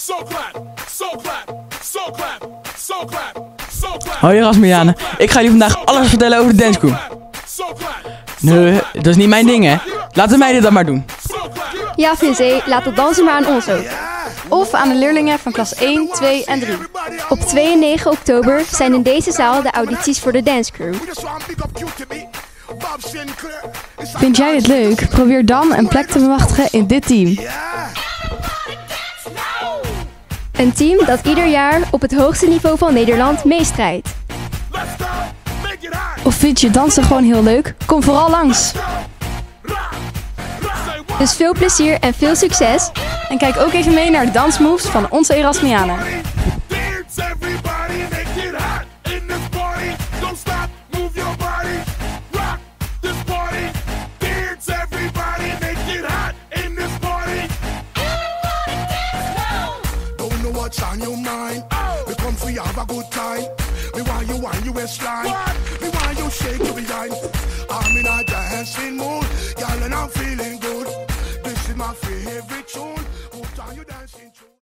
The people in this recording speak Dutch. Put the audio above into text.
Hoi Erasmianen, ik ga jullie vandaag alles vertellen over de dancecrew. Nee, dat is niet mijn ding hè. Laten mij dit dan maar doen. Ja Vincé, laat het dansen maar aan ons ook. Of aan de leerlingen van klas 1, 2 en 3. Op 2 en 9 oktober zijn in deze zaal de audities voor de dancecrew. Vind jij het leuk? Probeer dan een plek te bemachtigen in dit team. Een team dat ieder jaar op het hoogste niveau van Nederland meestrijdt. Of vind je dansen gewoon heel leuk? Kom vooral langs. Dus veel plezier en veel succes. En kijk ook even mee naar de dansmoves van onze Erasmianen. What's on your mind? We come for you, have a good time. Me want you on your waistline. Me want you shake your behind. I'm in a dancing mood, girl, and I'm feeling good. This is my favorite tune. Put on your dancing tune.